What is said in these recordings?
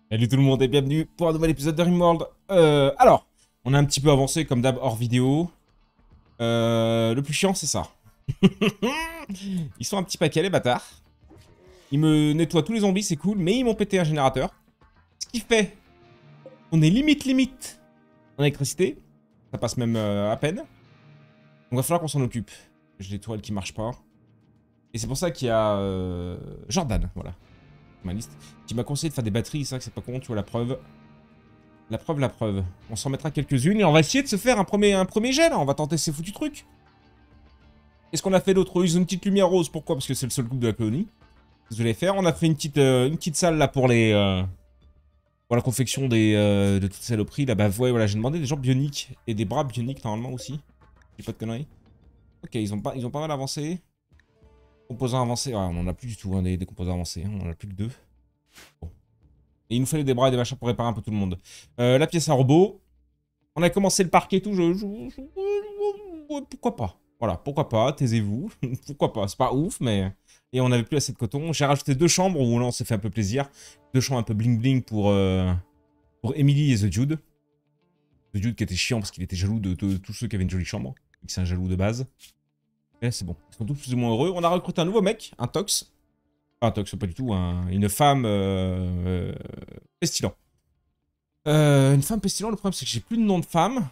Salut tout le monde et bienvenue pour un nouvel épisode de Rimworld. Alors, on a un petit peu avancé comme d'hab hors vidéo. Le plus chiant c'est ça. Ils sont un petit paquet les bâtards. Ils me nettoient tous les zombies, c'est cool, mais ils m'ont pété un générateur. Ce qui fait qu'on est limite en électricité. Ça passe même à peine. Donc il va falloir qu'on s'en occupe. J'ai des tourelles qui marchent pas. Et c'est pour ça qu'il y a Jordan, voilà, ma liste, qui m'a conseillé de faire des batteries. C'est vrai que c'est pas con, tu vois la preuve. La preuve. On s'en mettra quelques-unes et on va essayer de se faire un premier jet, là. On va tenter ces foutus trucs. Qu'est-ce qu'on a fait d'autre? Ils ont une petite lumière rose. Pourquoi? Parce que c'est le seul groupe de la colonie. Qu'est-ce que vous allez faire? On a fait une petite salle, là, pour les... pour la confection de toutes ces saloperies. Là, bah, ouais, voilà, j'ai demandé des gens bioniques. Et des bras bioniques, normalement, aussi. J'ai pas de conneries. Ok, ils ont pas mal avancé. Composants avancés. Ouais, on en a plus du tout, hein, des composants avancés. Hein. On en a plus que 2. Bon. Et il nous fallait des bras et des machins pour réparer un peu tout le monde. La pièce à robot. On a commencé le parc et tout, pourquoi pas? Voilà, pourquoi pas, taisez-vous. Pourquoi pas, c'est pas ouf, mais... Et on avait plus assez de coton. J'ai rajouté 2 chambres où là on s'est fait un peu plaisir. 2 chambres un peu bling bling pour Emily et The Dude. The Dude qui était chiant parce qu'il était jaloux de tous ceux qui avaient une jolie chambre. C'est un jaloux de base. Et c'est bon, ils sont tous plus ou moins heureux. On a recruté un nouveau mec, un Tox. Pas un Tox, pas du tout, une femme pestilent. Une femme pestilent, le problème c'est que j'ai plus de nom de femme.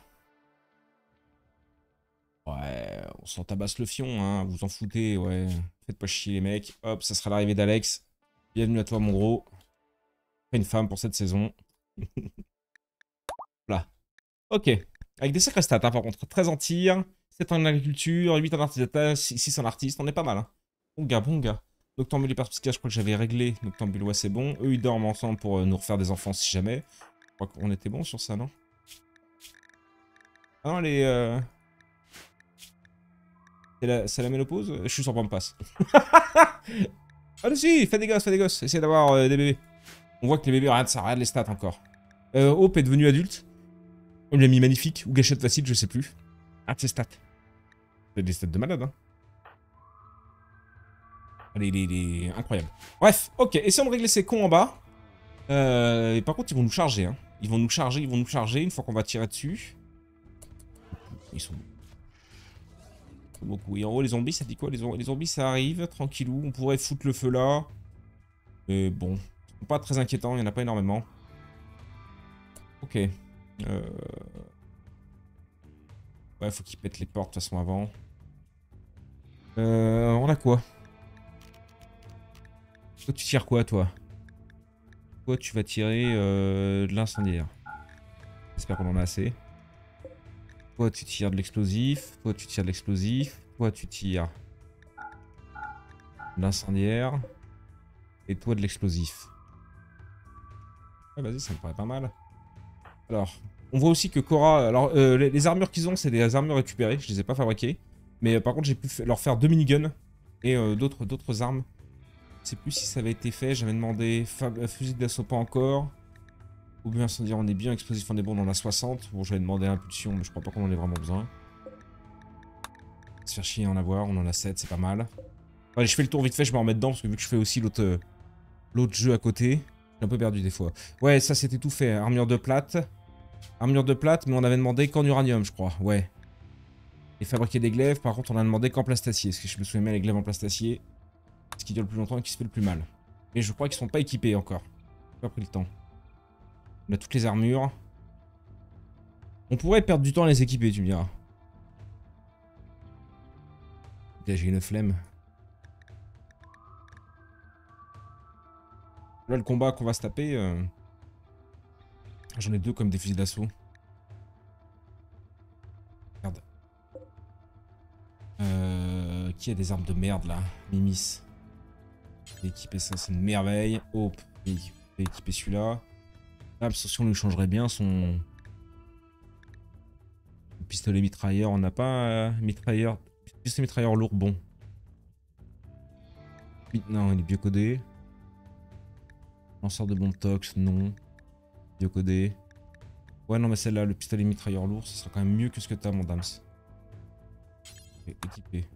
Ouais, on s'en tabasse le fion, hein, vous en foutez, ouais. Faites pas chier les mecs. Hop, ça sera l'arrivée d'Alex. Bienvenue à toi mon gros. Une femme pour cette saison. Là. Ok. Avec des sacrés stats, hein, par contre. 13 en tir, 7 en agriculture, 8 en artisanat, 6 en artiste. On est pas mal, hein. Bon gars, bon gars. Noctambule et perspicace, je crois que j'avais réglé. Noctambule, ouais, c'est bon. Eux, ils dorment ensemble pour nous refaire des enfants si jamais. Je crois qu'on était bon sur ça, non? Ah non, les... C'est la ménopause? Je suis sur passe. Allez-y, fais des gosses. Essayez d'avoir des bébés. On voit que les bébés, regarde ça, regarde les stats encore. Hope est devenu adulte. On lui a mis magnifique, ou gâchette facile, je sais plus. Regarde ses stats. C'est des stats de malade, hein. Allez, il est incroyable. Bref, ok, essayons de régler ces cons en bas. Et par contre, ils vont nous charger, hein. Ils vont nous charger une fois qu'on va tirer dessus. Ils sont beaucoup. Et en haut, les zombies, ça dit quoi? Les zombies, ça arrive, tranquillou. On pourrait foutre le feu là. Mais bon, c'est pas très inquiétant, il n'y en a pas énormément. Ok. Ouais, faut qu'ils pètent les portes de toute façon avant. On a quoi? Toi, tu tires quoi, toi? Toi, tu vas tirer de l'incendiaire. J'espère qu'on en a assez. Toi, tu tires de l'explosif. Toi, tu tires de l'explosif. Toi, tu tires de l'incendiaire. Et toi, de l'explosif. Ouais, vas-y, ça me paraît pas mal. Alors, on voit aussi que Cora... Alors, les armures qu'ils ont, c'est des armures récupérées. Je les ai pas fabriquées. Mais par contre, j'ai pu leur faire 2 miniguns. Et d'autres armes. Je sais plus si ça avait été fait. J'avais demandé fusil d'assaut pas encore. Obus incendiaire, on est bien. Explosif, on est bon, on en a 60. Bon, j'avais demandé impulsion, mais je crois pas qu'on en ait vraiment besoin. Se faire chier à en avoir, on en a 7, c'est pas mal. Allez, je fais le tour vite fait, je me remets dedans, parce que vu que je fais aussi l'autre jeu à côté, j'ai un peu perdu des fois. Ouais, ça c'était tout fait. Armure de plate. Armure de plate, mais on avait demandé qu'en uranium, je crois. Ouais. Et fabriquer des glaives, par contre, on a demandé qu'en plastacier. Parce que je me souviens bien, les glaives en plastacier, ce qui dure le plus longtemps et qui se fait le plus mal. Et je crois qu'ils sont pas équipés encore. J'ai pas pris le temps. On a toutes les armures. On pourrait perdre du temps à les équiper, tu me diras. J'ai une flemme. Là, le combat qu'on va se taper... J'en ai 2 comme des fusils d'assaut. Merde. Qui a des armes de merde, là? Mimis. J'ai équipé ça, c'est une merveille. Hope, j'ai équipé celui-là. Là, si on lui changerait bien son... Pistolet mitrailleur, on n'a pas mitrailleur... Pistolet mitrailleur lourd, bon. Non, il est biocodé. Lanceur de bombes tox, non. Biocodé. Ouais, non, mais celle-là, le pistolet mitrailleur lourd, ce sera quand même mieux que ce que t'as, mon dams. Équipé.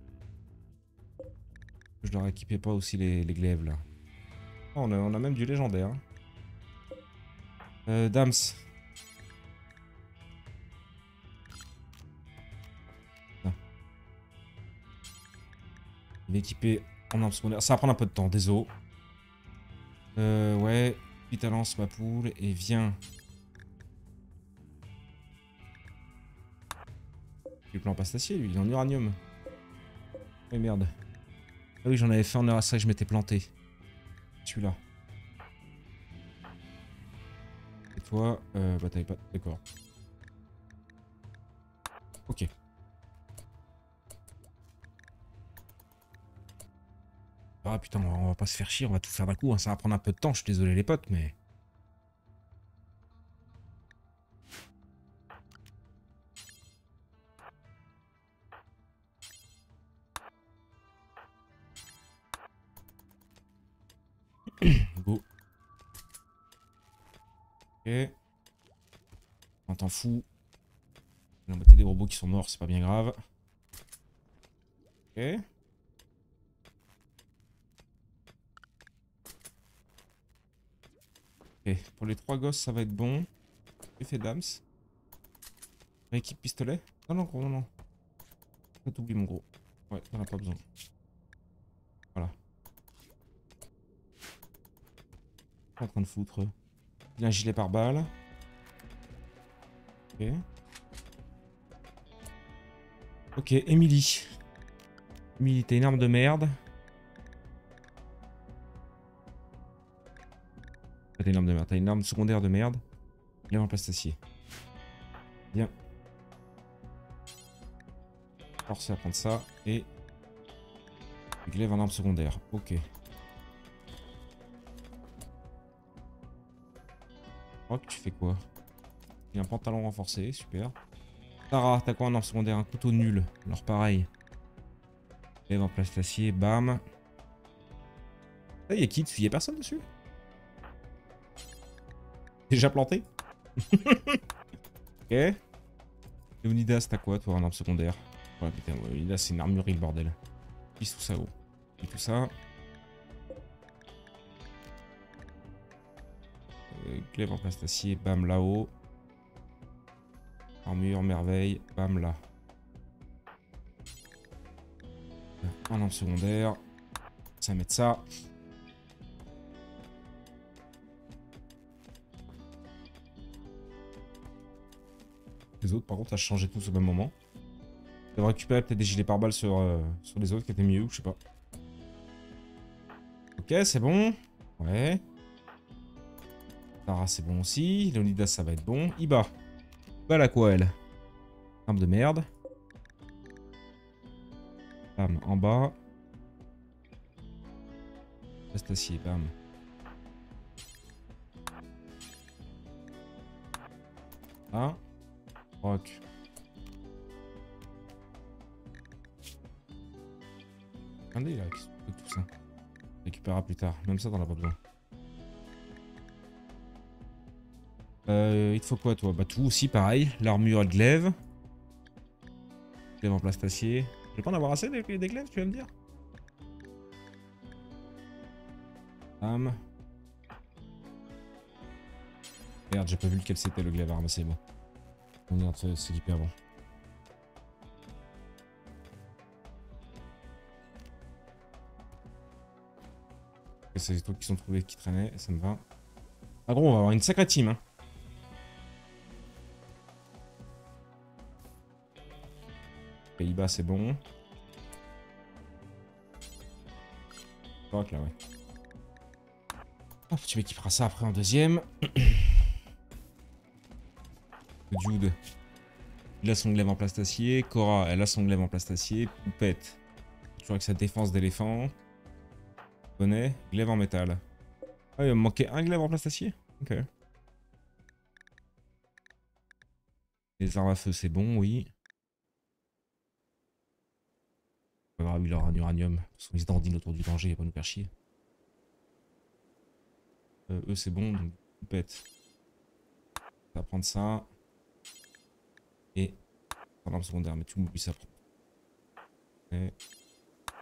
Je leur équipais pas aussi les glaives, là. Oh, on a même du légendaire. Dams. Ah. Il est équipé en arme secondaire. Ça va prendre un peu de temps, désolé. Ouais. Vite, lance ma poule et viens. Il est plan pastacier, lui, il est en uranium. Oh merde. Ah oui, j'en avais fait en heure à ça et je m'étais planté. Celui-là. Et toi, bah t'avais pas... D'accord. Ok. Ah putain, on va pas se faire chier, on va tout faire d'un coup. Hein. Ça va prendre un peu de temps, je suis désolé les potes, mais... Go. Ok. On t'en fout. La moitié des robots qui sont morts, c'est pas bien grave. Ok. Ok, pour les 3 gosses, ça va être bon. Effet Dams. Équipe pistolet. Non, non, gros, non, non. Pas t'oublies, mon gros. Ouais, t'en as pas besoin. Voilà. Pas en train de foutre. Il a un gilet pare-balles. Ok. Ok, Emily. Emily, t'as une arme de merde. T'as une arme de merde. T'as une arme secondaire de merde. Il est en place d'acier. Bien. Forcé à prendre ça. Et... glaive en arme secondaire. Ok. Rock, tu fais quoi? Il y a un pantalon renforcé. Super. Tara, t'as quoi en arme secondaire? Un couteau nul. Alors pareil. Glaive en place d'acier. Bam. Ah, il y a qui dessus? Il y a personne dessus? Déjà planté? Ok. Leonidas, t'as quoi toi en arme secondaire? Ouais putain, ouais, Leonidas c'est une armurerie le bordel. Pisse tout ça gros. Et tout ça. Glaive en place d'acier, bam là-haut. Armure, merveille, bam là. En arme secondaire. Ça va mettre ça. Les autres par contre ça a changé tous au même moment. Je devrais récupérer peut-être des gilets pare-balles sur les autres qui étaient mieux ou je sais pas. Ok, c'est bon. Ouais. Tara, c'est bon aussi. Leonidas, ça va être bon. Iba. Iba, elle a quoi, elle? Arme de merde. Bam, en bas. Reste acier, bam. Ah. Rock. Regardez là, qu'est-ce que tout ça? On récupérera plus tard. Même ça, t'en as pas besoin. Il te faut quoi, toi? Bah, tout aussi, pareil. L'armure, le glaive. Glaive en plastacier. Je vais pas en avoir assez des glaives, tu vas me dire? Bam. Merde, j'ai pas vu lequel c'était le glaive à ramasser, moi. Merde, c'est l'hyper avant. C'est les trucs qui sont trouvés qui traînaient, ça me va. Ah gros, on va avoir une sacrée team, hein. Pays-Bas, c'est bon. Rock, là, ouais. Hop, tu m'équiperas ça après en deuxième. Jude. Il a son glaive en plastacier. Cora, elle a son glaive en plastacier. Poupette. Toujours avec sa défense d'éléphant. Bonnet. Glaive en métal. Ah, il va me manquer un glaive en plastacier. Ok. Les armes à feu, c'est bon, oui. Pas grave, il aura un uranium. Ils se dandinent autour du danger, il va pas nous faire chier. Eux, c'est bon, donc poupette. On va prendre ça. Et. Par l'arme secondaire, mais tu m'oublies ça. Et.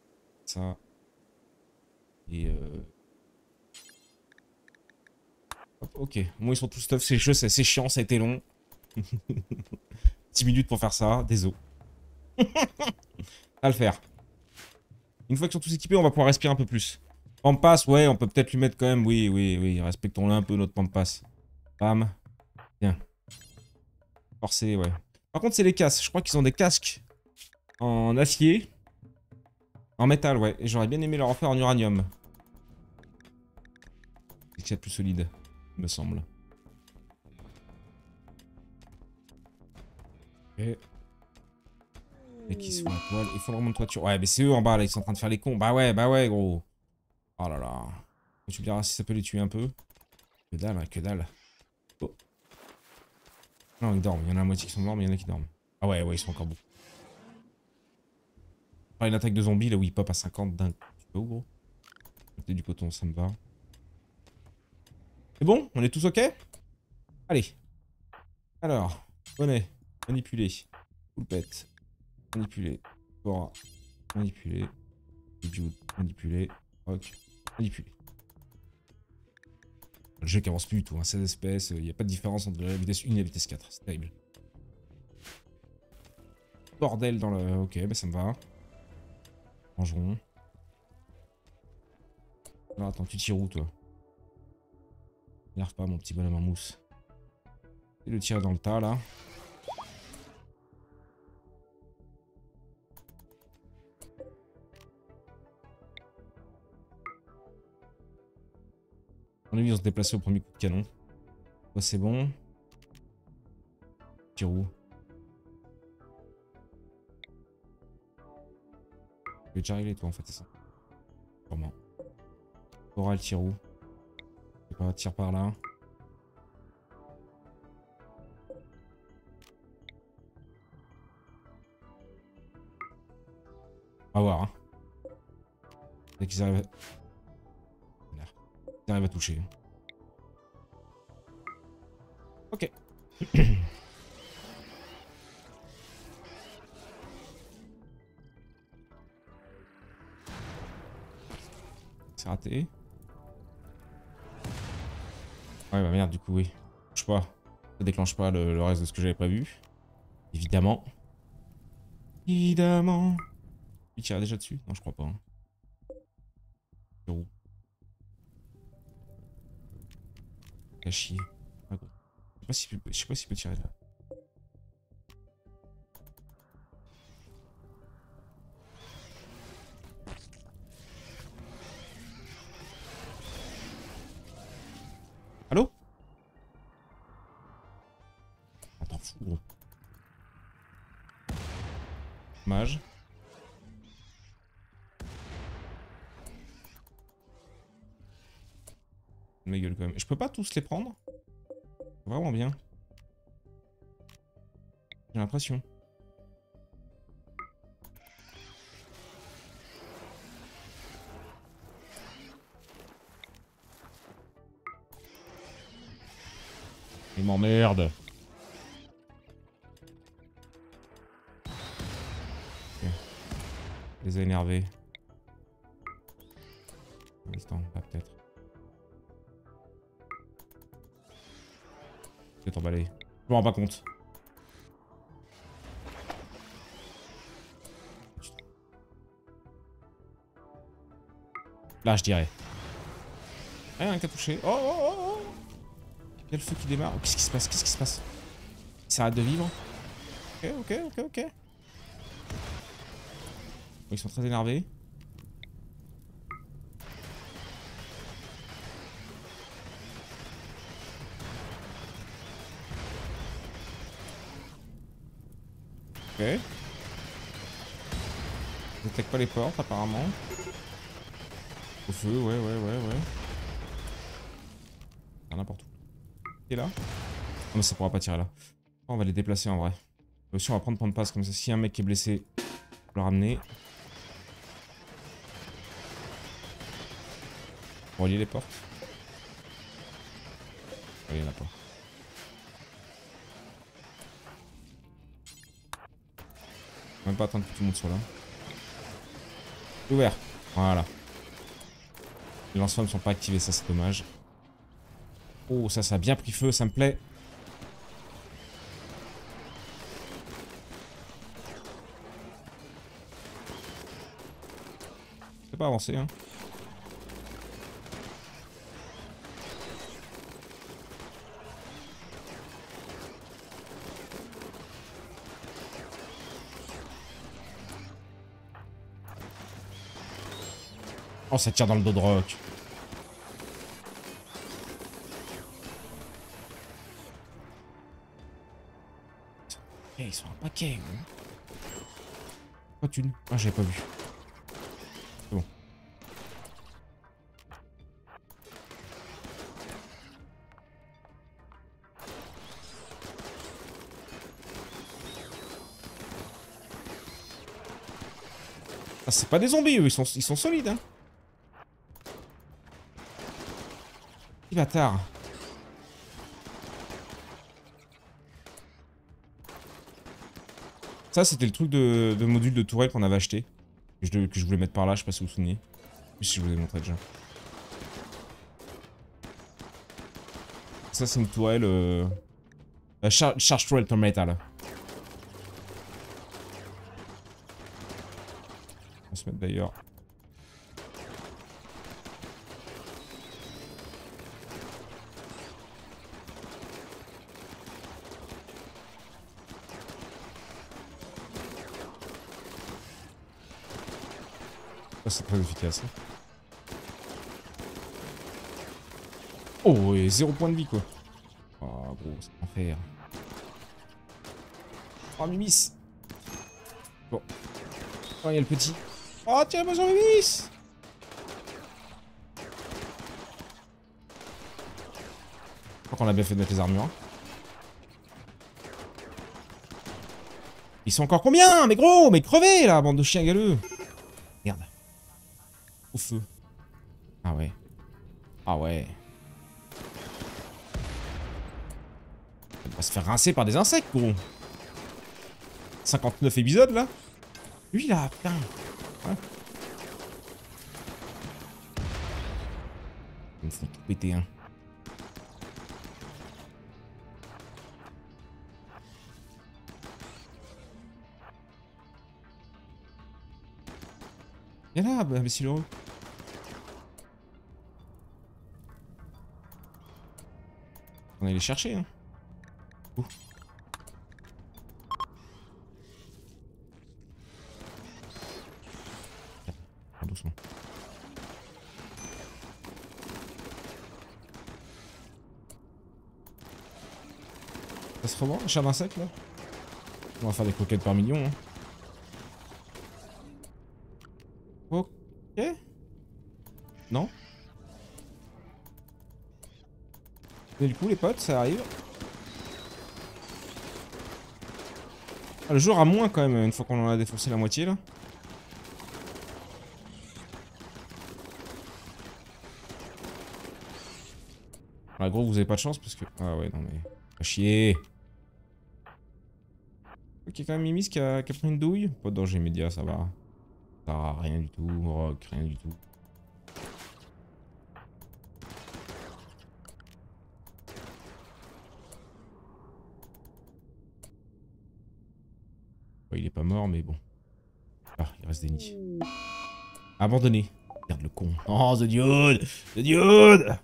Ça. Et Hop, ok, moi ils sont tous stuff, c'est c'est chiant, ça a été long. 10 minutes pour faire ça, désolé. À le faire. Une fois qu'ils sont tous équipés, on va pouvoir respirer un peu plus. Pampas, ouais, on peut peut-être lui mettre quand même. Oui, oui, oui, respectons-le un peu, notre Pampas. Bam. Bien. Forcé, ouais. Par contre, c'est les casques. Je crois qu'ils ont des casques en acier. En métal, ouais. Et j'aurais bien aimé leur en faire en uranium. C'est qu'il y a plus solide, me semble. Ok. Et qui sont à poil. Il faut vraiment de toiture. Ouais, mais c'est eux en bas, là. Ils sont en train de faire les cons. Bah ouais, gros. Oh là là. Tu me diras si ça peut les tuer un peu. Que dalle, que dalle. Oh. Non, ils dorment. Il y en a la moitié qui sont morts, mais il y en a qui dorment. Ah ouais, ouais, ils sont encore beaucoup. Une attaque de zombies, là où ils pop à 50 d'un coup, gros. Côté du coton, ça me va. C'est bon? On est tous ok? Allez. Alors, bonnet, manipuler. Poulpette, manipuler. Cora, manipuler. Jude, manipuler. Rock, manipuler. Le jeu qui avance plus du tout, hein. 16 FPS, il n'y a pas de différence entre la vitesse 1 et la vitesse 4, c'est terrible. Bordel dans le... Ok, bah ça me va. Mangerons. Alors attends, tu tires où toi? N'énerve pas mon petit bonhomme en mousse. Et le tirer dans le tas là. On a vu, on se déplacer au premier coup de canon. Ouais, c'est bon. Tire où? Tu veux déjà régler toi en fait, c'est ça. Sûrement. Cora, elle tire où? Je sais pas, tire par là. On va voir. Hein. Dès qu'ils arrivent à... Ils arrivent à toucher. Ok. C'est raté. Ouais, bah merde, du coup, oui. Je sais pas. Ça déclenche pas le reste de ce que j'avais prévu. Évidemment. Évidemment. Il tire déjà dessus? Non, je crois pas. Hein. À chier. Ah, gros. Je sais pas s'il peut tirer là. Allô? Attends, fou gros. Dommage. Ma gueule quand même. Je peux pas tous les prendre? Vraiment bien. J'ai l'impression. Il m'emmerde. Okay. Je les ai énervés. Un instant, pas peut-être. Je vais t'emballer. Je me rends pas compte. Là, je dirais. Rien qu'à toucher. Oh, oh, oh, oh. Il y a le feu qui démarre. Oh, qu'est-ce qui se passe? Qu'est-ce qui se passe? Il s'arrête de vivre. Ok. Ils sont très énervés. Ok. Je n'attaque pas les portes apparemment. Au feu, ouais. N'importe où. Il est là? Oh, mais ça pourra pas tirer là. Oh, on va les déplacer en vrai. Aussi, on va prendre point de passe comme ça. Si un mec qui est blessé, on peut le ramener. Pour relier les portes. Oh, il y en a pas. On va même pas attendre que tout le monde soit là. Ouvert. Voilà. Les lance-flammes ne sont pas activés, ça c'est dommage. Oh, ça a bien pris feu, ça me plaît. Je peux pas avancer, hein. Oh, ça tire dans le dos de Rock. Eh, ils sont un paquet. Quoi, tu... Ah, j'avais pas vu. C'est bon. Ah, c'est pas des zombies, eux, ils sont solides, hein. Petit bâtard. Ça, c'était le truc de module de tourelle qu'on avait acheté. Que je voulais mettre par là, je sais pas si vous vous souvenez. Je sais si je vous ai montré déjà. Ça, c'est une tourelle... charge tourelle tornado, là. On va se mettre d'ailleurs... Ça, c'est très efficace. Hein. Oh, et 0 point de vie, quoi. Oh, gros, c'est enfer. Oh, Mimis. Bon. Oh, il y a le petit. Oh, tiens, moi, Mimis. Je crois qu'on a bien fait de mettre les armures. Hein. Ils sont encore combien? Mais gros, mais crevez, là, bande de chiens galeux. Merde. Au feu. Ah ouais. Ah ouais. On va se faire rincer par des insectes, gros. 59 épisodes, là. Lui, là, putain. Ouais. Il me faut tout péter, hein. Viens là, bah, imbécile heureux. On va aller les chercher, hein. Ouh. Doucement. Ça se revend, la chair d'insecte, là? On va faire des croquettes par million, hein. Ok. Non? Et du coup, les potes, ça arrive. Ah, le jour a moins, quand même, une fois qu'on en a défoncé la moitié, là. Ah, gros, vous avez pas de chance, parce que... Ah ouais, non, mais... Pas chier. Ok, quand même Mimis qui a pris une douille. Pas de danger immédiat, ça va. Ça, rien du tout. Rock, rien du tout. Ouais, il est pas mort, mais bon. Ah, il reste des nids. Abandonné. Regarde le con. Oh, The Dude! The Dude!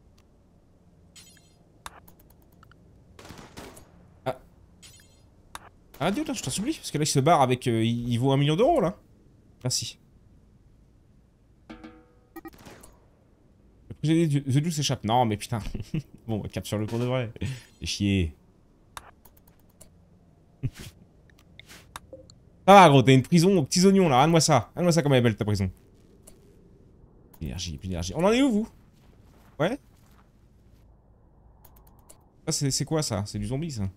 Ah. Ah, Dude, là, je t'en supplie. Parce que là, il se barre avec... il vaut 1 million d'euros, là. Merci. The Dude s'échappe. Non, mais putain. Bon, cap sur le cours de vrai. Fais chier. Ah, gros, t'as une prison aux petits oignons, là. Regarde-moi ça. Regarde-moi ça comme elle est belle, ta prison. Énergie, plus d'énergie. On en est où, vous? Ouais? Ah, c'est quoi, ça? C'est du zombie, ça.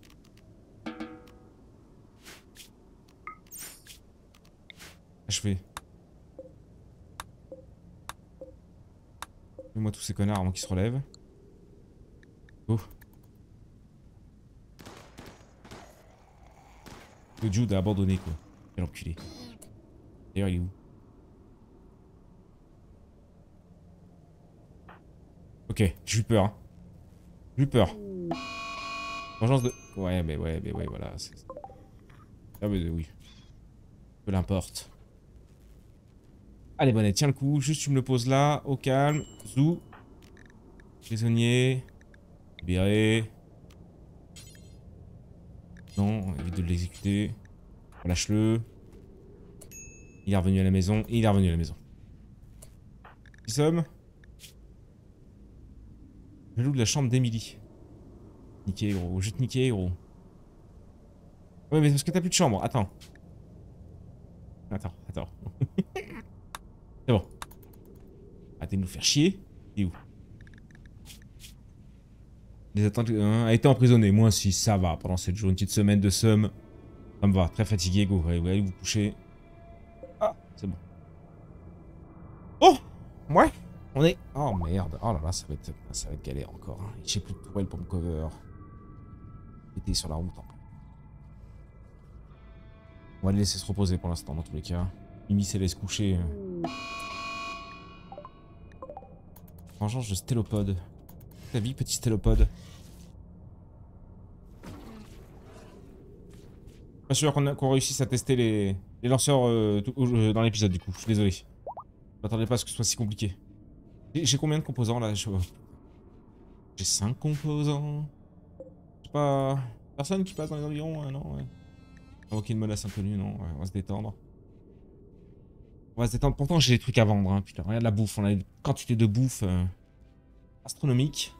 Achevé. Fais-moi tous ces connards avant qu'ils se relèvent. Oh. Le Jude a abandonné, quoi. Quel enculé. D'ailleurs, il est où? Ok, j'ai eu peur. Hein. J'ai eu peur. Vengeance de... Ouais, mais ouais, voilà. Ah, mais oui. Peu l'importe. Allez, bonnet, tiens le coup. Juste, tu me le poses là, au calme. Zou. Prisonnier. Libéré. Non, évite de l'exécuter. Relâche-le. Il est revenu à la maison. Et il est revenu à la maison. Qui sommes? Le loup de la chambre d'Emily. Niqué, gros. Juste niqué, gros. Ouais, mais parce que t'as plus de chambre. Attends. Attends. C'est bon. Arrêtez de nous faire chier. Il est où? Les attentes a été emprisonné. Moi, si ça va. Pendant cette journée, une petite semaine de somme. Ça me va. Très fatigué, go. Allez vous coucher. Ah, c'est bon. Oh! Ouais. On est... Oh merde. Oh là là, ça va être galère encore. Hein. J'ai plus de tourelle pour me cover. J'étais sur la route. Hein. On va le laisser se reposer pour l'instant, dans tous les cas. Mimi se laisse coucher. Vengeance de stélopode. Ta vie, petit stélopode. Pas sûr qu'on réussisse à tester les lanceurs dans l'épisode, du coup. Je suis désolé. Je m'attendais pas à ce que ce soit si compliqué. J'ai combien de composants là? J'ai 5 composants. Je sais pas. Personne qui passe dans les environs, non, ouais. Aucune menace inconnue, non, ouais, on va se détendre. On va se détendre. Pourtant, j'ai des trucs à vendre, hein. Putain, regarde la bouffe. On a une quantité de bouffe astronomique.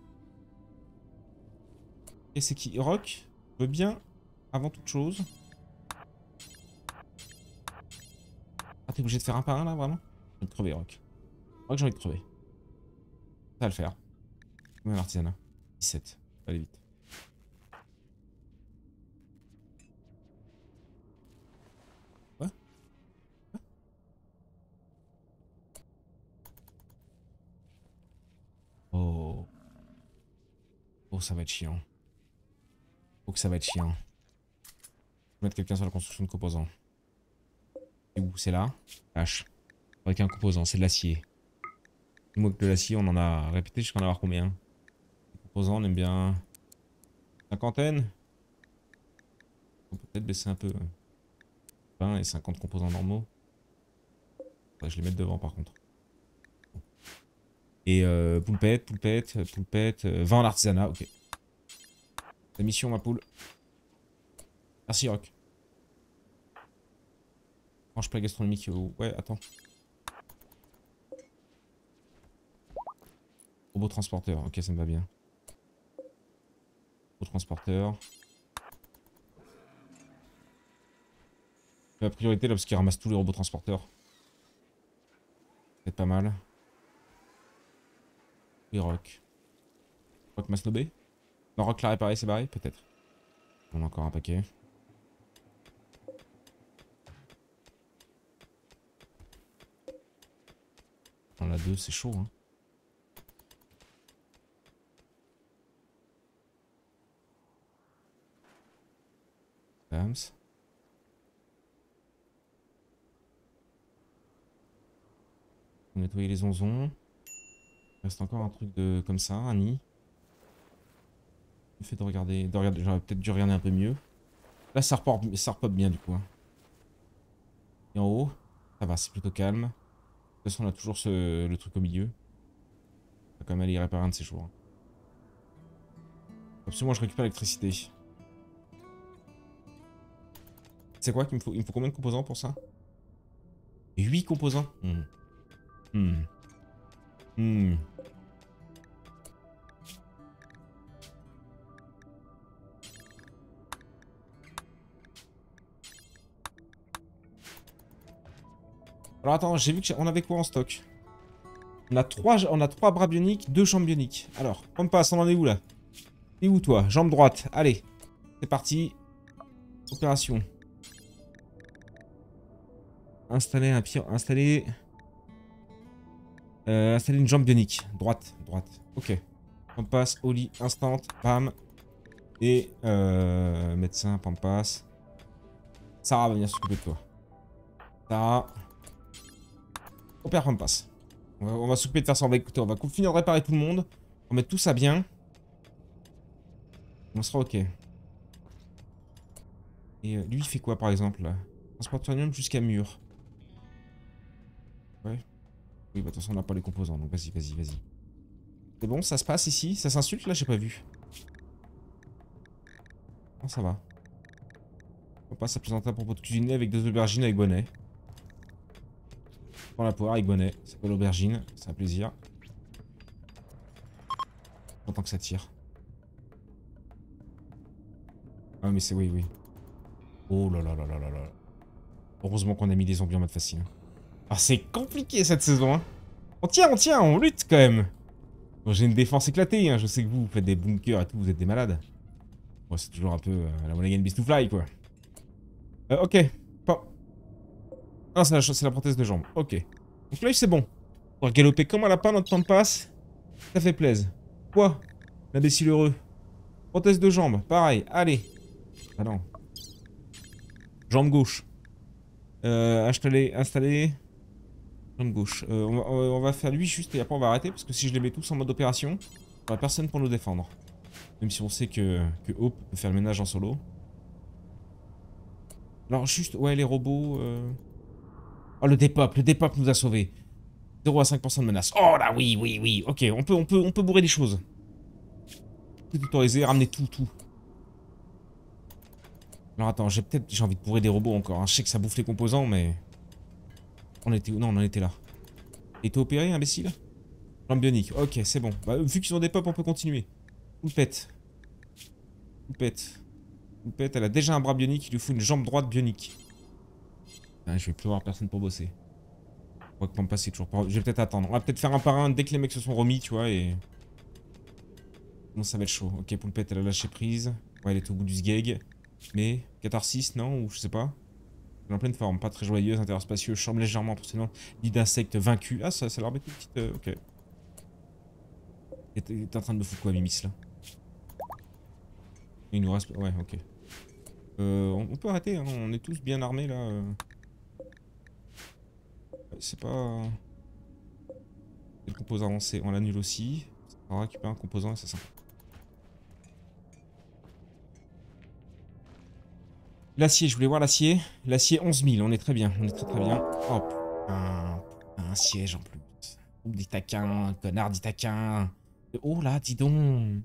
Et c'est qui? Rock? Je veux bien, avant toute chose. Ah, t'es obligé de faire un par un là, vraiment? J'ai envie de crever, Rock. Rock, j'ai envie de crever. Ça va le faire. Combien l'artisanat? 17. Allez vite. Quoi? Oh. Oh, ça va être chiant. Oh, que ça va être chiant. Je vais mettre quelqu'un sur la construction de composants. C'est où? C'est là? H. Avec un composant, c'est de l'acier. Dis-moi que de l'acier, on en a répété jusqu'à en avoir combien? Les composants, on aime bien... Cinquantaine? On peut peut-être baisser un peu. 20 et 50 composants normaux. Faudrait que je les mette devant par contre. Et poulpette, 20 en artisanat, ok. Ta mission, ma poule. Merci, Rock. Range plat gastronomique. Ouais, attends. Robot transporteur, ok, ça me va bien. Robot transporteur. La priorité là, parce qu'il ramasse tous les robots transporteurs. C'est pas mal. Et Rock. Rock m'a snobé? Non, Rock l'a réparé, c'est barré? Peut-être. On a encore un paquet. On a 2, c'est chaud, hein. Dams. On nettoyer les onzons. Il reste encore un truc de comme ça, un nid. Le fait de regarder j'aurais peut-être dû regarder un peu mieux. Là, ça repop bien du coup. Hein. Et en haut, ça va, c'est plutôt calme. De toute façon, on a toujours le truc au milieu. On va quand même aller y réparer un de ces jours. Hein. Absolument, je récupère l'électricité. C'est quoi qu'il me faut? Il me faut combien de composants pour ça? 8 composants. Alors attends, j'ai vu qu'on avait quoi en stock? On a 3 bras bioniques, 2 jambes bioniques. Alors, on passe, on en est où là? T'es où toi? Jambe droite, allez. C'est parti. Opération. Installer un pied. Installer une jambe bionique. Droite. Ok. Pampas, au lit, instant, bam. Et médecin, Pampas. Sarah va venir s'occuper de toi. Sarah. Opère Pampas. On va s'occuper de faire ça. Écoutez, on va finir de réparer tout le monde. On va mettre tout ça bien. On sera ok. Et lui, il fait quoi, par exemple, là? Transport uranium jusqu'à mur. Ouais. Oui, bah, de toute façon, on n'a pas les composants, donc vas-y, vas-y, vas-y. C'est bon, ça se passe ici? Ça s'insulte, là? J'ai pas vu. Non, ça va. On passe à présenter un propos de cuisiner avec des aubergines avec bonnet. Prends la poire avec bonnet. C'est pas l'aubergine, c'est un plaisir. Content que ça tire. Ah, mais c'est oui, oui. Oh là là là là là là. Heureusement qu'on a mis des zombies en mode facile. Ah, c'est compliqué cette saison, hein. On tient, on lutte quand même. Bon, j'ai une défense éclatée, hein. Je sais que vous faites des bunkers et tout, vous êtes des malades. Bon, c'est toujours un peu la one again beast to fly, quoi. Ok. Bon. Ah, c'est la prothèse de jambe. Ok. Donc là, c'est bon. On va galoper comme un lapin, notre temps de passe. Ça fait plaisir. Quoi? L'imbécile heureux. Prothèse de jambe, pareil. Allez. Ah non. Jambe gauche. Installer. Jambe gauche. On va faire lui juste et après on va arrêter parce que si je les mets tous en mode opération, on aura personne pour nous défendre. Même si on sait que Hope peut faire le ménage en solo. Alors juste, ouais, les robots... Oh, le dépop nous a sauvés. 0 à 5% de menace. Oh là, oui, oui, oui. Ok, on peut bourrer des choses. Tout autorisé, ramener tout. Alors attends, j'ai envie de bourrer des robots encore. Hein. Je sais que ça bouffe les composants, mais... On était où? Non, on en était là. Il était opéré, imbécile? Jambe bionique. Ok, c'est bon. Bah, vu qu'ils ont des pop, on peut continuer. Poupette. Poupette, elle a déjà un bras bionique, il lui faut une jambe droite bionique. Ah, je vais plus avoir personne pour bosser. On va passer toujours pas. Je vais peut-être attendre. On va peut-être faire un par un dès que les mecs se sont remis, tu vois, et... Bon, ça va être chaud. Ok, Poulpette, elle a lâché prise. Ouais, elle est au bout du sgeg. Mais, catharsis, non? Ou je sais pas. Elle est en pleine forme. Pas très joyeuse, interspacieux, chambre légèrement potentiellement. Lit d'insectes vaincu. Ah, ça leur met une petite... ok. T'es en train de me foutre quoi, Mimis, là? Il nous reste... Ouais, ok. On peut arrêter, hein. On est tous bien armés, là. C'est pas... Le composant avancé, on l'annule aussi. On va récupérer un composant et c'est ça. L'acier, je voulais voir l'acier. L'acier 11 000, on est très bien, on est très très bien. Oh putain, un siège en plus. Dit taquin, connard dit taquin. Oh là, dis donc.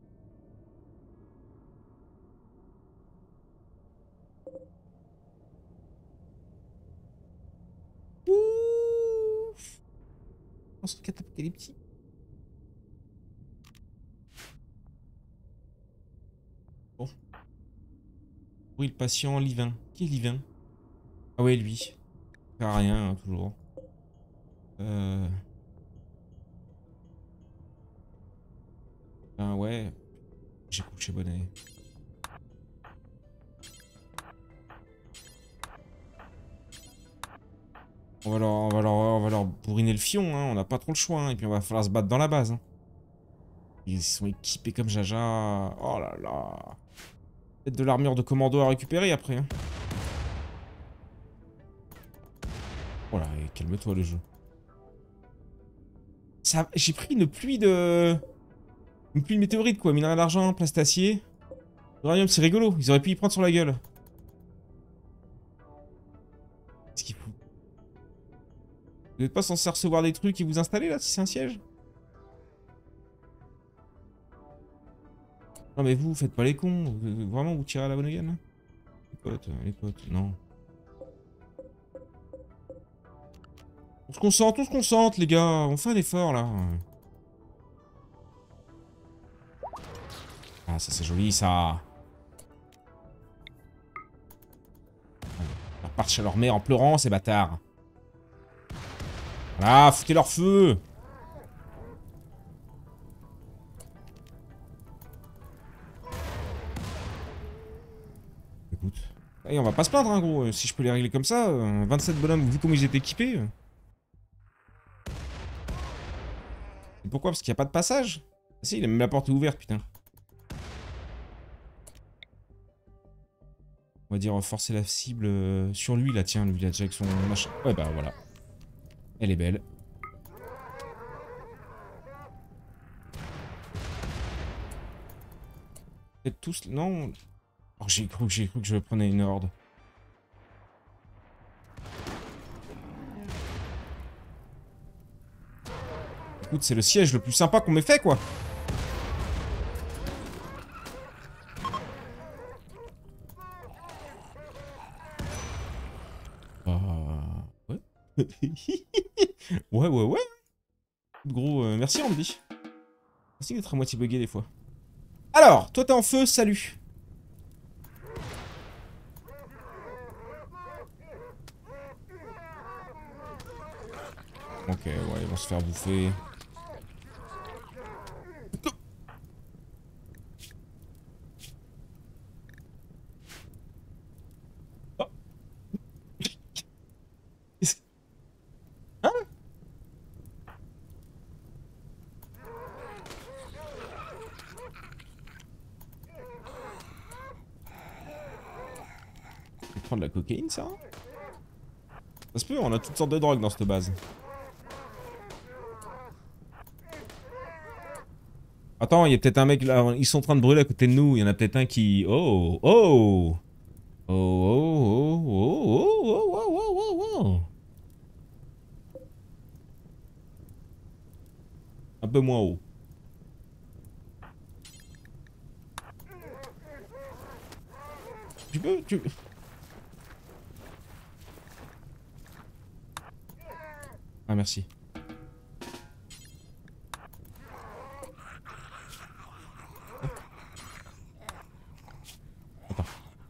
Ouf. On se quête apocalyptique. Bon. Oui, le patient, Livin. Qui est Livin? Ah ouais, lui. Il fait rien, hein, toujours. Ah ouais. J'ai couché bonnet. On va leur bourriner le fion, hein. On n'a pas trop le choix, hein. Et puis on va falloir se battre dans la base, hein. Ils sont équipés comme Jaja. Oh là là. Peut-être de l'armure de commando à récupérer après, hein. Voilà, calme-toi le jeu. J'ai pris une pluie de... Une pluie de météorites, quoi. Minerai d'argent, plastacier. L'uranium, c'est rigolo. Ils auraient pu y prendre sur la gueule. Qu'est-ce qu'il fout? Vous n'êtes pas censé recevoir des trucs et vous installer, là, si c'est un siège? Non, mais vous, faites pas les cons. Vraiment, vous tirez à la bonne gamme, hein? Les potes, non. On se concentre, les gars. On fait un effort, là. Ah, ça, c'est joli, ça. Ils repartent chez leur mère en pleurant, ces bâtards. Voilà, foutez leur feu. Écoute. Et on va pas se plaindre, hein, gros. Si je peux les régler comme ça, 27 bonhommes, vu comment ils étaient équipés. Et pourquoi? Parce qu'il n'y a pas de passage? Ah si, il a même la porte ouverte, putain. On va dire forcer la cible sur lui, là, tiens, lui, il a déjà avec son machin. Ouais, bah voilà. Elle est belle. Peut-être tous... Non. Oh, j'ai cru que je prenais une horde. Écoute, c'est le siège le plus sympa qu'on m'ait fait, quoi. Ouais. Ouais. Gros, merci Andy. Merci d'être à moitié bugué des fois. Alors, toi t'es en feu, salut. Ok, ouais, ils vont se faire bouffer. Oh. Hein? On prend de la cocaïne, ça? Ça se peut, on a toutes sortes de drogues dans cette base. Attends, il y a peut-être un mec là, ils sont en train de brûler à côté de nous. Il y en a peut-être un qui... Oh, oh, oh, oh, oh, oh, oh, oh, oh, oh. Un peu moins haut. Tu peux, tu... Ah, merci. Attends.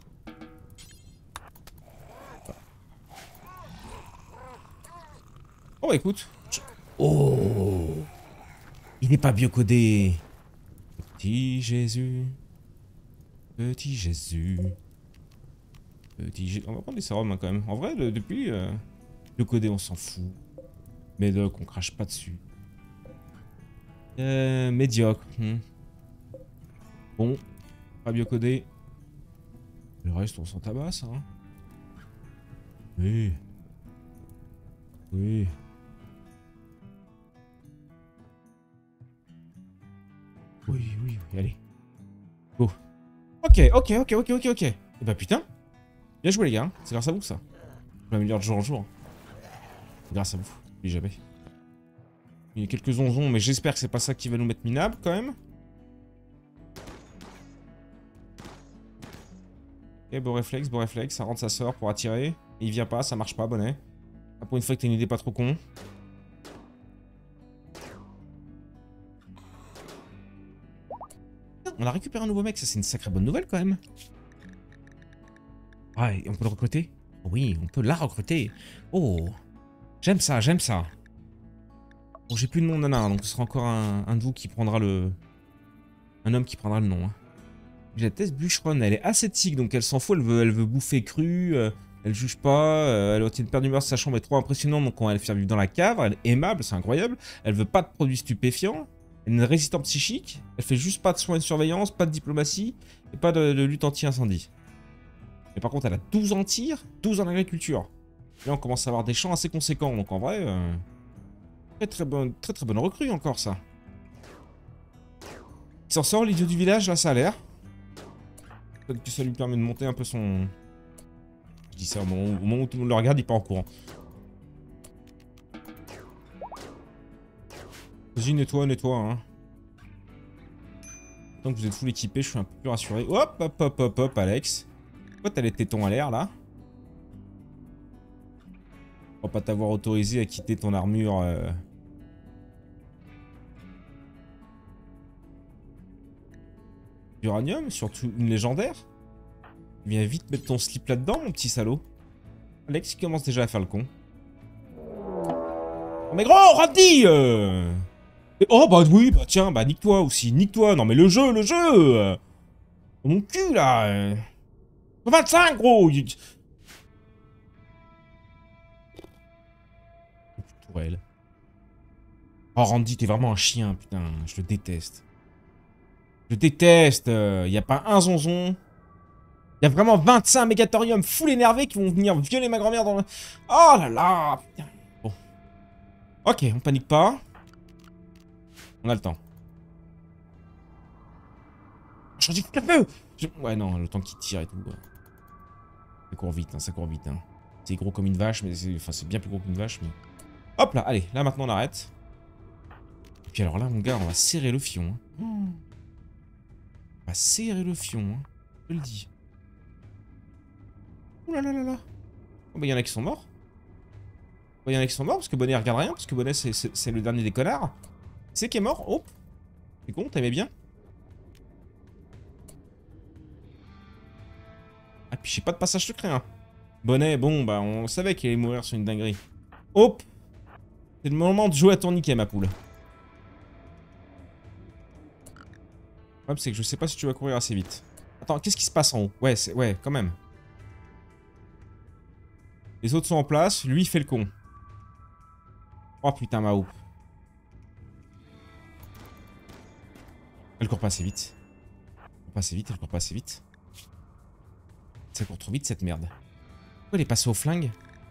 Oh, écoute. Oh, il n'est pas biocodé. Petit Jésus. Petit Jésus. Petit Jésus. On va prendre des sérums hein, quand même. En vrai, depuis... biocodé, on s'en fout. Médoc, on crache pas dessus. Médiocre. Bon. Pas biocodé. Le reste, on s'en tabasse, hein. Oui. Oui. Oui, allez. Go. Ok. Et bah putain. Bien joué les gars, c'est grâce à vous ça. Je m'améliore de jour en jour. Grâce à vous, n'oublie jamais. Il y a quelques onzons, mais j'espère que c'est pas ça qui va nous mettre minable quand même. Ok, beau réflexe, ça rentre sa sœur pour attirer. Et il vient pas, ça marche pas, bonnet. Ah, pour une fois que t'as une idée pas trop con. On a récupéré un nouveau mec, ça c'est une sacrée bonne nouvelle quand même. Ouais, on peut le recruter? Oui, on peut la recruter. Oh, j'aime ça. Bon, j'ai plus de nom nana, donc ce sera encore un de vous qui prendra le... Un homme qui prendra le nom. Hein. J'ai la test bûcheronne, elle est ascétique, donc elle s'en fout, elle veut bouffer cru, elle juge pas, elle a une paire d'humeur, sa chambre est trop impressionnante, donc on va elle faire vivre dans la cave, elle est aimable, c'est incroyable, elle veut pas de produits stupéfiants, elle est une résistante psychique, elle fait juste pas de soins et de surveillance, pas de diplomatie, et pas de lutte anti-incendie. Mais par contre, elle a 12 en tir, 12 en agriculture. Et là, on commence à avoir des champs assez conséquents, donc en vrai, très bonne recrue encore, ça. Il s'en sort, l'idiot du village, là, ça a l'air. Peut-être que ça lui permet de monter un peu son... Je dis ça au moment où tout le monde le regarde, il part en courant. Vas-y, nettoie, hein. Tant que vous êtes full équipé, je suis un peu plus rassuré. Hop, Alex. Pourquoi t'as les tétons à l'air, là? On va pas t'avoir autorisé à quitter ton armure... Uranium, surtout une légendaire. Viens vite mettre ton slip là-dedans, mon petit salaud. Alex, il commence déjà à faire le con. Oh, mais gros, Randy Oh, bah oui, bah tiens, bah nique-toi aussi, nique-toi. Non, mais le jeu Mon cul, là 25, gros Tourelle. Oh, Randy, t'es vraiment un chien, putain, je le déteste. Je déteste, y a pas un zonzon. Il y a vraiment 25 mégathoriums full énervés qui vont venir violer ma grand-mère dans le... Oh là là, putain. Bon. Ok, on panique pas. On a le temps. Je dis foutre le feu. Ouais, non, le temps qu'il tire et tout. Ouais. Ça court vite, hein, ça court vite. Hein. C'est gros comme une vache, mais c'est enfin, bien plus gros qu'une vache. Mais... Hop là, allez, là maintenant on arrête. Et puis alors là, mon gars, on va serrer le fion. Hein. On va serrer le fion, hein. Je le dis. Ouh là là là là. Oh bah, il y en a qui sont morts. Il y en a qui sont morts parce que Bonnet regarde rien, parce que Bonnet c'est le dernier des connards. C'est qui est mort. Oh. C'est con, t'aimais bien. Ah, puis j'ai pas de passage secret, hein. Bonnet, bon, bah on savait qu'il allait mourir sur une dinguerie. Hop. C'est le moment de jouer à tourniquet, ma poule. Le problème, c'est que je sais pas si tu vas courir assez vite. Attends, qu'est-ce qui se passe en haut? Ouais, ouais, quand même. Les autres sont en place, lui il fait le con. Oh putain, ma hope. Elle court pas assez vite. Elle court pas assez vite, elle court pas assez vite. Ça court trop vite cette merde. Pourquoi elle est passée au flingue?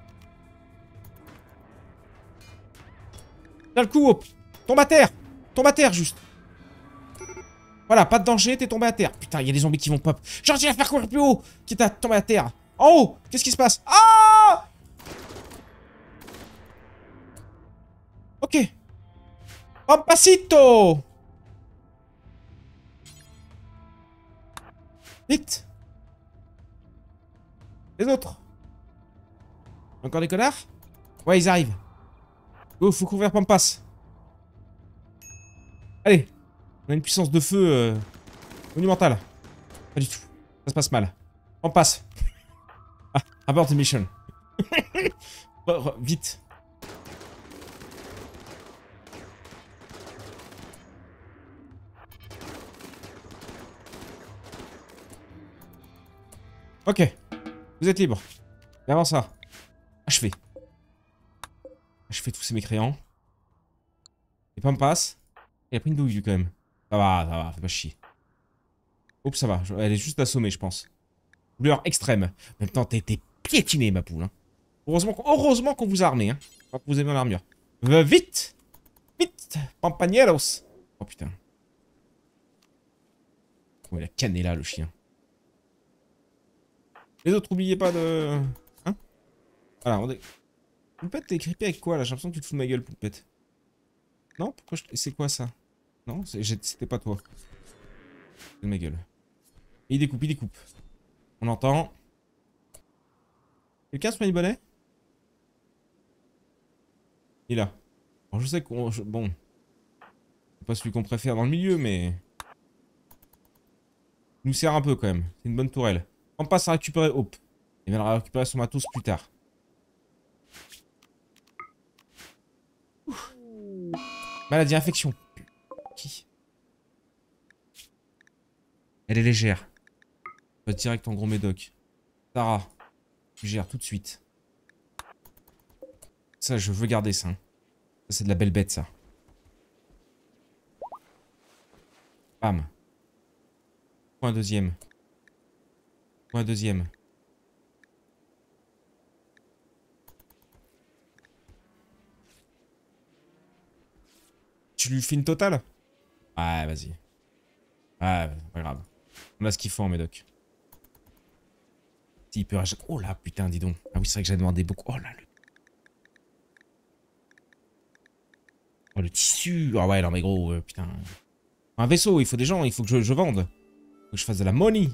Là le coup, Hope. Tombe à terre. Tombe à terre juste. Voilà, pas de danger, t'es tombé à terre. Putain, il y a des zombies qui vont pop. J'ai réussi à faire courir plus haut. Qui t'a tombé à terre. En haut, qu'est-ce qui se passe? Ah! Ok. Pampacito. Vite. Les autres. Encore des connards? Ouais, ils arrivent. Oh, faut couvrir Pampas. Allez. On a une puissance de feu monumentale. Pas du tout. Ça se passe mal. Pampas. Ah, abort the mission. Vite. Ok. Vous êtes libre. Et avant ça. Achevé. Achevé tous ces mécréants. Et Pampas. Il a pris une douille quand même. Ça va, fais pas chier. Oups, ça va. Elle est juste assommée, je pense. Douleur extrême. En même temps, t'es piétiné, ma poule. Hein. Heureusement qu'on vous a armé. Hein. Pas que vous avez l'armure. Vite! Vite! Pampanieros! Oh putain. Oh, il a canné là, le chien. Les autres, oubliez pas de... Hein? Voilà, on est... Poulpette, t'es creepy avec quoi là? J'ai l'impression que tu te fous de ma gueule, Poulpette. Non? Pourquoi je... C'est quoi ça? Non, c'était pas toi. C'est de ma gueule. Et il découpe, il découpe. On entend. Quelqu'un se met une bonnet? Il est là. Alors je sais qu'on... Bon. C'est pas celui qu'on préfère dans le milieu, mais... Il nous sert un peu quand même. C'est une bonne tourelle. On passe à récupérer Hope. Il viendra récupérer son matos plus tard. Ouf. Maladie, infection. Qui? Elle est légère. Va direct en gros médoc. Sarah. Tu gères tout de suite. Ça, je veux garder ça. Hein. Ça, c'est de la belle bête, ça. Bam. Point deuxième. Point deuxième. Tu lui fais une totale? Ouais, vas-y. Ouais, pas grave. On a ce qu'il faut en médoc. S'il peut... Oh là, putain, dis donc. Ah oui, c'est vrai que j'ai demandé beaucoup. Oh là, le... Oh, le tissu. Ah ouais, non mais gros, putain. Un vaisseau, il faut des gens, il faut que je vende. Faut que je fasse de la money.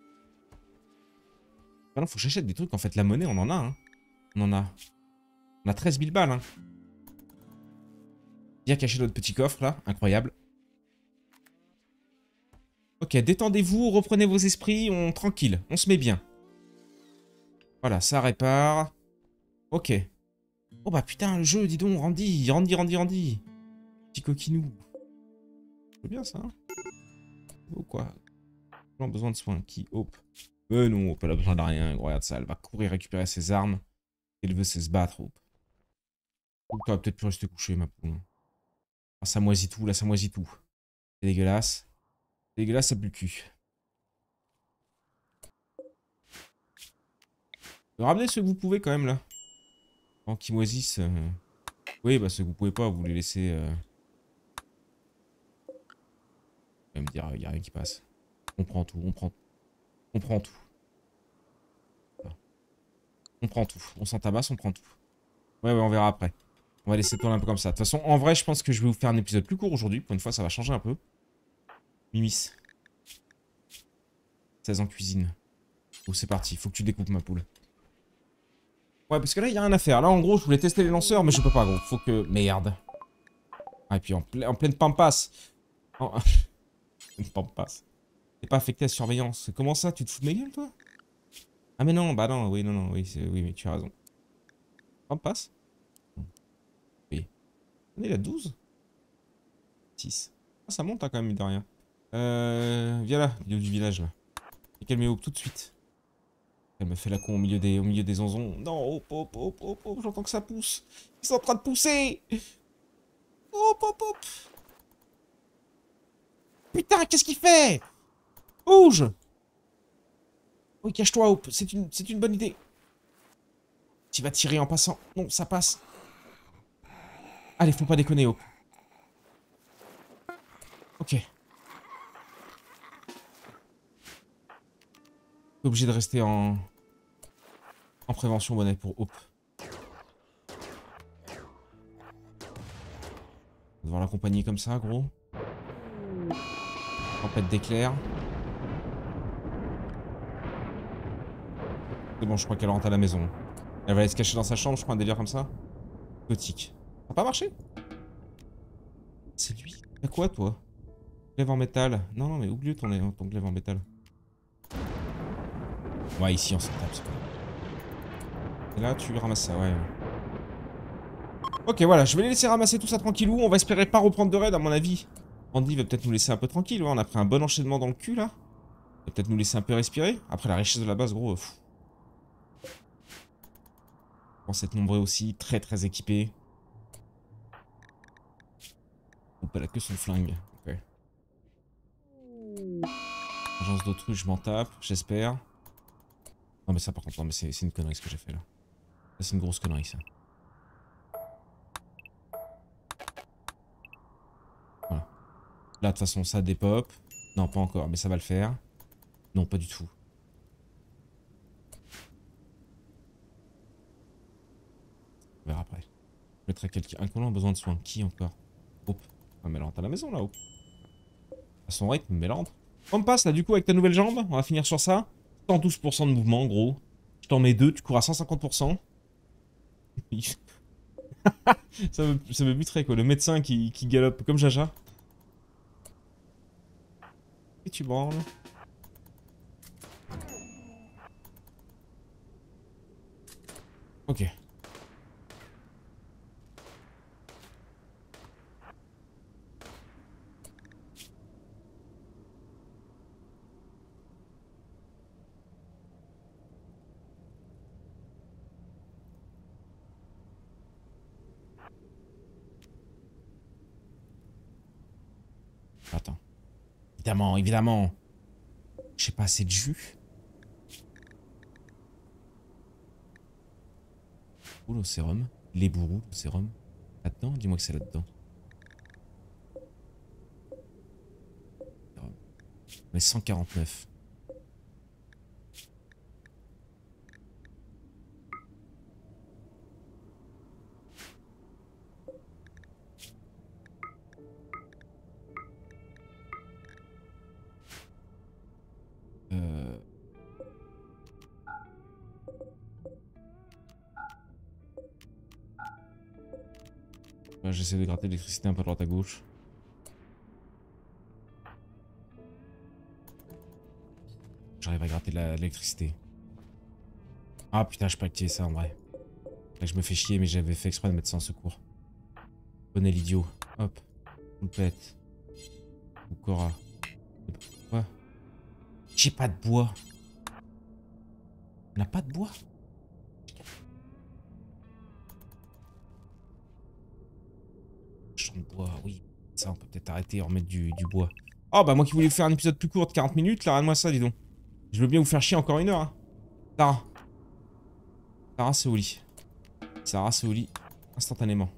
Ah non, faut que j'achète des trucs. En fait, la monnaie, on en a. Hein. On en a. On a 13 000 balles. Hein. Bien caché notre petit coffre, là. Incroyable. Ok, détendez-vous, reprenez vos esprits. Tranquille, on se met bien. Voilà, ça répare. Ok. Oh bah putain, le jeu, dis donc, Randy. Petit coquinou. C'est bien ça. Hein oh quoi. On a besoin de soins. Qui Hope. Non, Hope, elle a besoin de rien. Regarde ça, elle va courir récupérer ses armes. Elle veut se battre, Hope. Hope, t'aurais peut-être pu rester couché, ma poule. Ah, ça moisit tout, là, ça moisit tout. C'est dégueulasse. C'est dégueulasse, ça pue le cul. Ramenez ceux que vous pouvez quand même, là. Avant qu'ils moisissent. Oui, bah ceux que vous pouvez pas, vous les laissez... Vous allez me dire, il n'y a rien qui passe. On prend tout, on prend tout. On prend tout. On prend tout. On s'en tabasse, on prend tout. Ouais, on verra après. On va laisser tourner un peu comme ça. De toute façon, en vrai, je pense que je vais vous faire un épisode plus court aujourd'hui. Pour une fois, ça va changer un peu. Mimis. 16 ans cuisine. Oh, c'est parti. Faut que tu découpes ma poule. Ouais, parce que là, il n'y a rien à faire. Là, en gros, je voulais tester les lanceurs, mais je peux pas, gros. Faut que... Merde. Ah, et puis en pleine pampas. En... Une pampas. T'es pas affecté à surveillance. Comment ça? Tu te fous de ma gueule, toi? Ah, mais non, bah non, oui, non, non, oui, oui, mais tu as raison. Pampas? Oui. On est à 12? 6. Ah, ça monte, hein, quand même, mine de rien. Viens là, milieu du village, là. Et calmez-vous tout de suite. Elle me fait la con au milieu des onzons. Non, hop, hop, hop, hop, hop, j'entends que ça pousse. Ils sont en train de pousser. Hop, hop, hop. Putain, qu'est-ce qu'il fait? Bouge. Oui, cache-toi, Hop. C'est une bonne idée. Tu vas tirer en passant. Non, ça passe. Allez, faut pas déconner, Hop. Ok. T'es obligé de rester en prévention, bonnet, pour Hop. On va devoir l'accompagner comme ça, gros. Tempête d'éclairs. C'est bon, je crois qu'elle rentre à la maison. Elle va aller se cacher dans sa chambre, je crois, un délire comme ça. Gothique. Ça n'a pas marché? C'est lui. T'as quoi, toi? Glaive en métal. Non, non, mais oublie ton glaive en métal. Ouais, ici, on s'en tape, c'est pas grave. Et là, tu ramasses ça, ouais. Ok, voilà, je vais les laisser ramasser tout ça tranquillou. On va espérer pas reprendre de raid, à mon avis. Andy va peut-être nous laisser un peu tranquille. Ouais, on a pris un bon enchaînement dans le cul, là. Il va peut-être nous laisser un peu respirer. Après, la richesse de la base, gros, pff. On pense être nombreux aussi, très très équipés. Ou pas la queue son flingue. Ok. Agence d'autruche, je m'en tape, j'espère. Non mais ça par contre, non mais c'est une connerie ce que j'ai fait là. Ça c'est une grosse connerie ça. Voilà. Là de toute façon ça dépop. Non pas encore, mais ça va le faire. Non pas du tout. On verra après. Je mettrai quelqu'un. Un colon a besoin de soins. Qui encore? Hop. Ah mais elle rentre à la maison là, Hop. À son rythme, mais elle rentre. On passe là du coup avec ta nouvelle jambe, on va finir sur ça. 112% de mouvement en gros. Je t'en mets deux, tu cours à 150%. Ça me buterait quoi, le médecin qui galope comme Jaja. Et tu branles. Ok. Attends. Évidemment, évidemment. J'ai pas assez de jus. Où le sérum? Les bourreaux, le sérum. Là-dedans? Dis-moi que c'est là-dedans. On est 149. Là, j'essaie de gratter l'électricité un peu à droite à gauche. J'arrive à gratter de l'électricité. Ah putain, je peux activer ça en vrai. Là, je me fais chier, mais j'avais fait exprès de mettre ça en secours. Bonnet l'idiot. Hop. Poulpette. Ou Cora. Quoi? J'ai pas de bois. On n'a pas de bois? Champ de bois, oui. Ça, on peut peut-être arrêter et remettre du bois. Oh, bah moi qui voulais vous faire un épisode plus court de 40 minutes, là, regarde-moi ça, dis donc. Je veux bien vous faire chier encore une heure, hein. Sarah. Sarah, c'est au lit. Sarah, c'est au lit. Instantanément.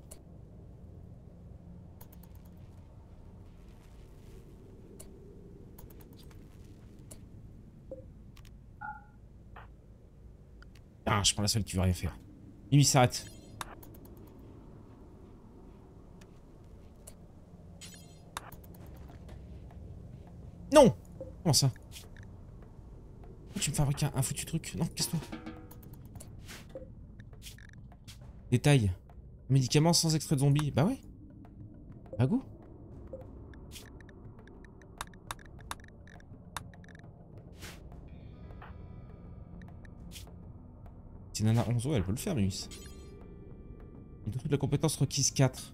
Ah, je prends la seule qui veut rien faire. Mimi, s'arrête. Non! Comment ça? Pourquoi tu me fabriques un foutu truc? Non, casse-toi. Détail. Médicament sans extrait de zombie. Bah ouais. Pas goût. Si Nana 11 ans, elle peut le faire, Mimis. On trouve la compétence requise 4.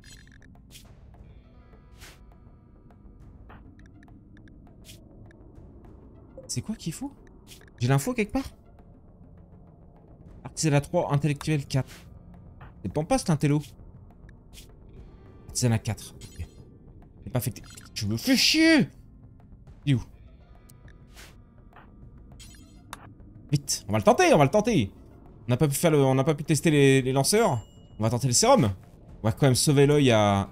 C'est quoi qu'il faut? J'ai l'info quelque part? Artisanat 3, intellectuel 4. Dépend pas cet intello. Artisanat 4. Ok. C'est pas affecté. Je me fais chier! Il est où? Vite, on va le tenter, on va le tenter. On n'a pas pu faire on n'a pas pu tester les lanceurs. On va tenter le sérum. On va quand même sauver l'œil à...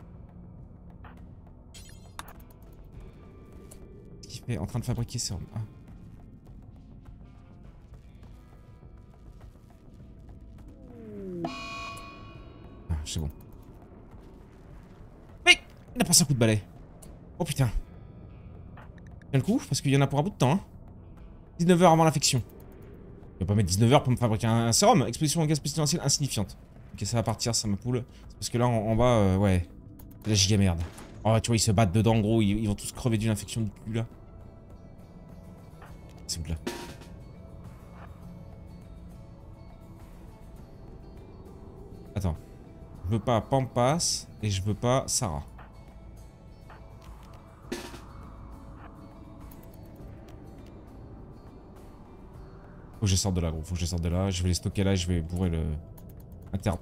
Qu'est-ce qu'il fait? En train de fabriquer sérum. Ah. Ah, c'est bon. Mais il a passé un coup de balai. Oh putain. Tiens le coup, parce qu'il y en a pour un bout de temps. Hein. 19 heures avant l'infection. Il va pas mettre 19 heures pour me fabriquer un sérum. Exposition au gaz pestilentiel insignifiante. Ok, ça va partir, ça me poule. Parce que là, en bas, ouais. C'est la giga merde. Oh, tu vois, ils se battent dedans, gros. Ils vont tous crever d'une infection de cul, là. C'est où, là? Attends. Je veux pas Pampas et je veux pas Sarah. Faut que je sorte de là, gros. Faut que je sorte de là. Je vais les stocker là et je vais bourrer le... interne.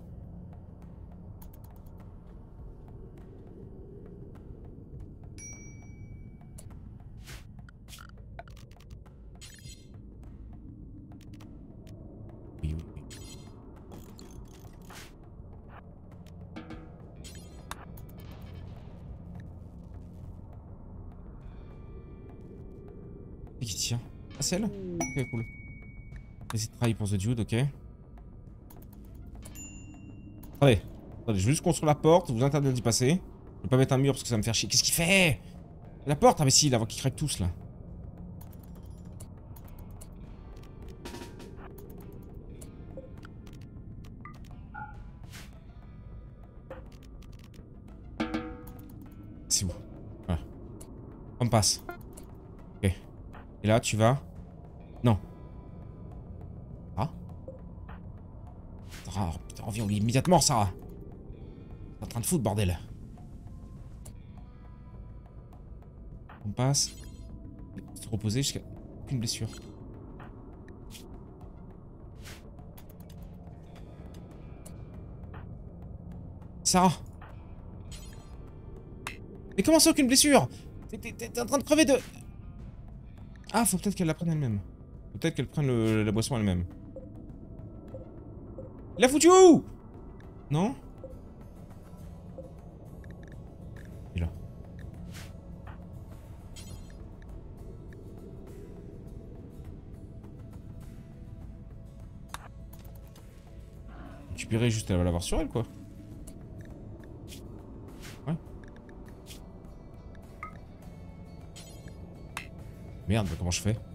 Oui, oui, oui. Et qui tient? Ah, c'est elle? Ok, cool. Essayer de travailler pour The Dude, ok. Attendez. Attendez, je vais juste construire la porte, vous interdire d'y passer. Je vais pas mettre un mur parce que ça va me faire chier. Qu'est-ce qu'il fait? La porte? Ah mais si, avant qu'ils craquent tous là. C'est où? Voilà. On passe. Ok. Et là, tu vas... Non. Ah. Oh, putain, reviens immédiatement, Sarah. T'es en train de foutre, bordel. On passe. Se reposer jusqu'à aucune blessure. Sarah. Mais comment ça, aucune blessure? T'es en train de crever de... Ah, faut peut-être qu'elle la prenne elle-même. Faut peut-être qu'elle prenne la boisson elle-même. Il a foutu où? Non? Il est là. Récupérer juste, elle va l'avoir sur elle, quoi. Ouais. Merde, bah comment je fais?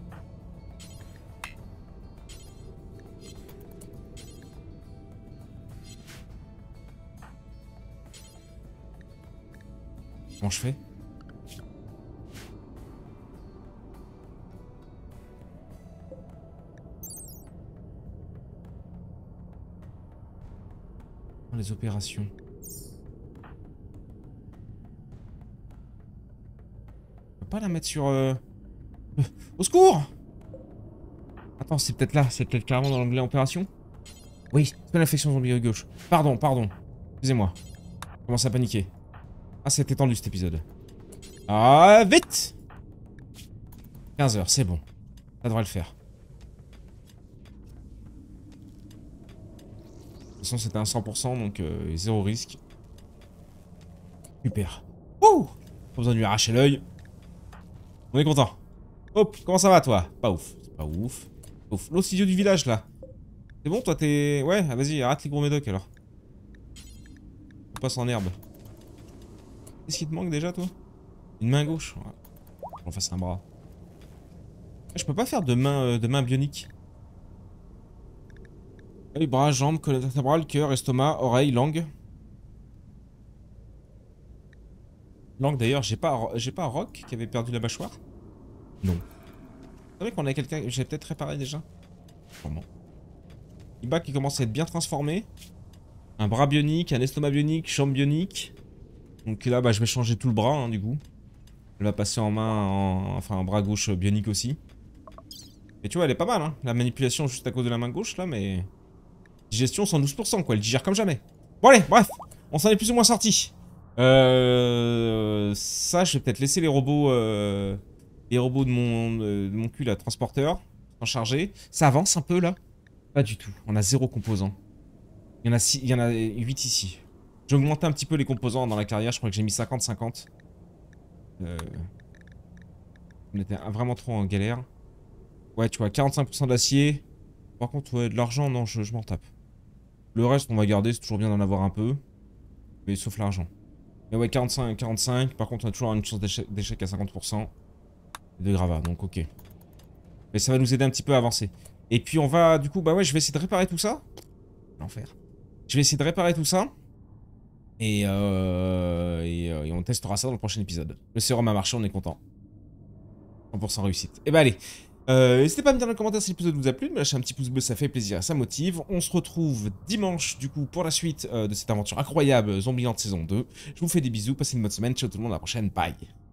Comment je fais? Les opérations. On peut pas la mettre sur... Au secours! Attends, c'est peut-être là, c'est peut-être carrément dans l'onglet opération. Oui, c'est pas l'infection zombie à gauche. Pardon, pardon. Excusez-moi. Je commence à paniquer. Ah, c'est étendu cet épisode. Ah, vite! 15 heures, c'est bon. Ça devrait le faire. De toute façon, c'était un 100%, donc zéro risque. Super. Ouh! Pas besoin de lui arracher l'œil. On est content. Hop, comment ça va, toi? Pas ouf. C'est pas ouf. Ouf. L'autre idiot du village, là. C'est bon, toi, t'es... Ouais, ah, vas-y, arrête les gros médocs, alors. On passe en herbe. Qu'est-ce qui te manque, déjà, toi? Une main gauche. Ouais. On fasse un bras. Je peux pas faire de main bionique. Les bras, jambes, colonne vertébrale, cœur, estomac, oreille, langue. Langue, d'ailleurs, j'ai pas Rock qui avait perdu la mâchoire? Non. Vous savez qu'on a quelqu'un que j'ai peut-être réparé déjà? Sûrement. Iba qui commence à être bien transformé. Un bras bionique, un estomac bionique, jambe bionique. Donc là, bah, je vais changer tout le bras, hein, du coup. Elle va passer en main, enfin, en bras gauche bionique aussi. Et tu vois, elle est pas mal, hein. La manipulation juste à cause de la main gauche, là, mais... Digestion 112%, quoi. Elle digère comme jamais. Bon, allez, bref. On s'en est plus ou moins sorti. Ça, je vais peut-être laisser les robots de mon cul, là, transporteur, en charger. Ça avance un peu, là? Pas du tout. On a 0 composants. Il y en a 8 ici. J'ai augmenté un petit peu les composants dans la carrière. Je crois que j'ai mis 50-50. On était vraiment trop en galère. Ouais, tu vois, 45% d'acier. Par contre, ouais, de l'argent, non, je m'en tape. Le reste, on va garder. C'est toujours bien d'en avoir un peu. Mais sauf l'argent. Mais ouais, 45. Par contre, on a toujours une chance d'échec à 50%. Et de gravats, donc ok. Mais ça va nous aider un petit peu à avancer. Et puis on va, du coup, bah ouais, je vais essayer de réparer tout ça. L'enfer. Je vais essayer de réparer tout ça. Et on testera ça dans le prochain épisode. Le sérum a marché, on est content. 100% réussite. Et bah allez. N'hésitez pas à me dire dans les commentaires si l'épisode vous a plu, de me lâcher un petit pouce bleu, ça fait plaisir, ça motive. On se retrouve dimanche, du coup, pour la suite de cette aventure incroyable Zombieland saison 2. Je vous fais des bisous, passez une bonne semaine, ciao tout le monde, à la prochaine, bye.